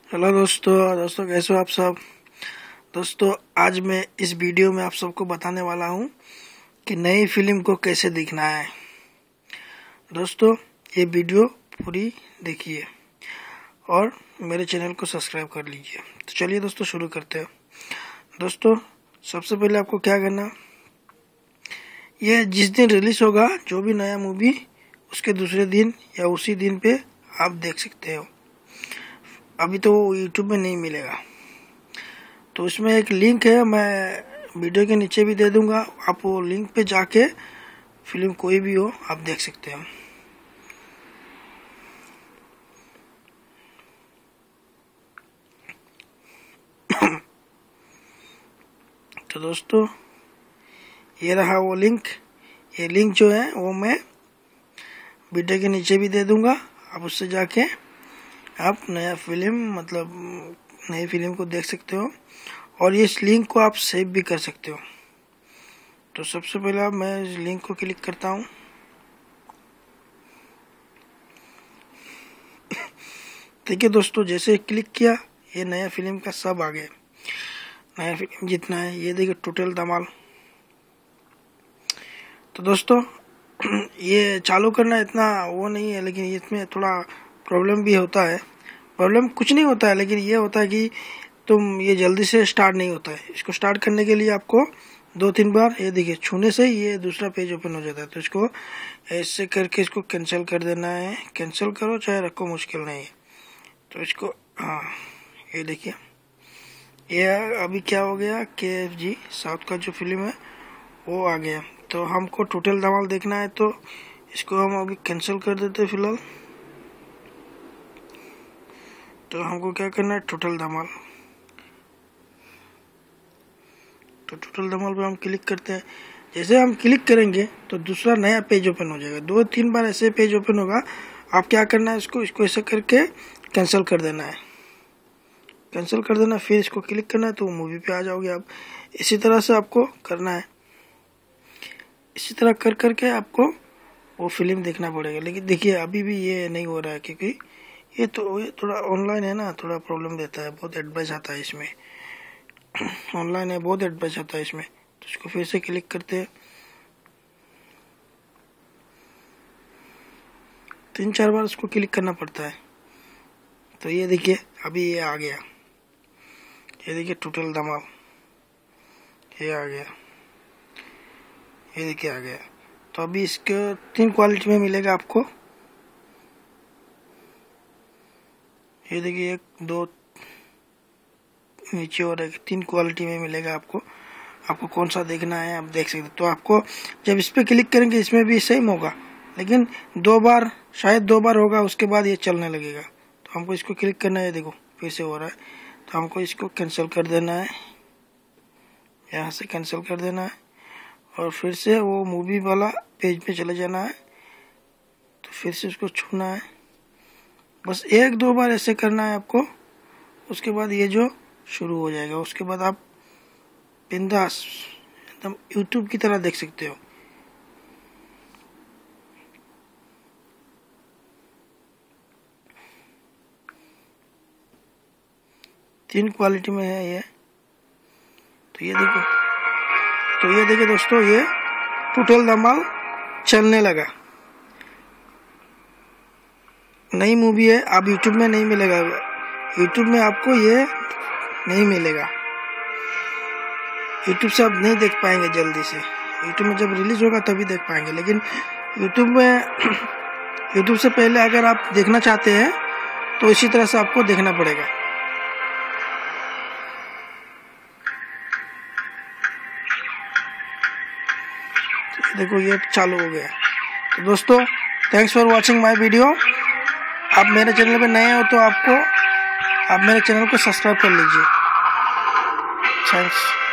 Hello दोस्तों कैसे हो आप सब। दोस्तों आज मैं इस वीडियो में आप सबको बताने वाला हूं कि नई फिल्म को कैसे देखना है। दोस्तों ये वीडियो पूरी देखिए और मेरे चैनल को सब्सक्राइब कर लीजिए। तो चलिए दोस्तों शुरू करते हैं। दोस्तों सबसे पहले आपको क्या करना, ये जिस दिन रिलीज होगा जो भी नया मूवी उसके दूसरे दिन या उसी दिन पे आप देख सकते हो। अभी तो YouTube में नहीं मिलेगा, तो उसमें एक लिंक है, मैं वीडियो के नीचे भी दे दूंगा। आप वो लिंक पे जाके फिल्म कोई भी हो आप देख सकते हो। तो दोस्तों ये रहा वो लिंक। ये लिंक जो है वो मैं वीडियो के नीचे भी दे दूंगा। आप उससे जाके आप नई फिल्म को देख सकते हो और इस लिंक को आप सेव भी कर सकते हो। तो सबसे पहले मैं इस लिंक को क्लिक करता हूँ। ठीक है दोस्तों, जैसे क्लिक किया ये नया फिल्म का सब आ गया। नया फिल्म जितना है ये देखिए, टोटल धमाल। तो दोस्तों ये चालू करना इतना वो नहीं है, लेकिन इसमें थोड़ा प्रॉब्लम भी होता है। प्रॉब्लम कुछ नहीं होता है, लेकिन ये होता है कि ये जल्दी से स्टार्ट नहीं होता है। इसको स्टार्ट करने के लिए आपको 2-3 बार ये देखिए छूने से ही ये दूसरा पेज ओपन हो जाता है। तो इसको ऐसे करके इसको कैंसिल कर देना है। कैंसिल करो चाहे रखो, मुश्किल नहीं है। तो इसको ये देखिए, ये अभी क्या हो गया, KFG साउथ का जो फिल्म है वो आ गया। तो हमको टोटल धमाल देखना है, तो इसको हम अभी कैंसिल कर देते हैं फिलहाल। तो हमको क्या करना है, टोटल धमाल। तो टोटल धमाल पे हम क्लिक करते हैं। जैसे हम क्लिक करेंगे तो दूसरा नया पेज ओपन हो जाएगा। 2-3 बार ऐसे पेज ओपन होगा। आप क्या करना है, इसको ऐसे करके कैंसिल कर देना है। कैंसिल कर देना, फिर इसको क्लिक करना है तो मूवी पे आ जाओगे आप। इसी तरह से आपको करना है। इसी तरह कर करके आपको वो फिल्म देखना पड़ेगा। लेकिन देखिए अभी भी ये नहीं हो रहा है, क्योंकि ये थोड़ा ऑनलाइन है ना, थोड़ा प्रॉब्लम देता है। बहुत एडवाइस आता है इसमें, ऑनलाइन है, बहुत एडवाइस आता है इसमें। तो इसको फिर से क्लिक करते हैं। 3-4 बार इसको क्लिक करना पड़ता है। तो ये देखिए अभी ये आ गया। ये देखिए टोटल धमाल, ये आ गया। ये देखिए आ गया। तो अभी इसके 3 क्वालिटी में मिलेगा आपको। ये देखिए 1, 2 नीचे और 3 क्वालिटी में मिलेगा आपको। आपको कौन सा देखना है आप देख सकते। तो आपको जब इस पे क्लिक करेंगे इसमें भी सेम होगा, लेकिन 2 बार, शायद 2 बार होगा, उसके बाद ये चलने लगेगा। तो हमको इसको क्लिक करना है। देखो फिर से हो रहा है। तो हमको इसको कैंसिल कर देना है, यहाँ से कैंसिल कर देना है और फिर से वो मूवी वाला पेज पे चले जाना है। तो फिर से उसको छूना है। बस 1-2 बार ऐसे करना है आपको। उसके बाद ये जो शुरू हो जाएगा। उसके बाद आप बिंदास एकदम YouTube की तरह देख सकते हो। तीन क्वालिटी में है ये। तो ये देखो दोस्तों, ये टोटल धमाल चलने लगा। नई मूवी है, अब YouTube में नहीं मिलेगा। YouTube में आपको ये नहीं मिलेगा। YouTube से आप नहीं देख पाएंगे जल्दी से। YouTube में जब रिलीज होगा तभी देख पाएंगे, लेकिन YouTube से पहले अगर आप देखना चाहते हैं तो इसी तरह से आपको देखना पड़ेगा। तो देखो ये चालू हो गया। तो दोस्तों thanks for watching my video. आप मेरे चैनल पे नए हो तो आप मेरे चैनल को सब्सक्राइब कर लीजिए। थैंक्स।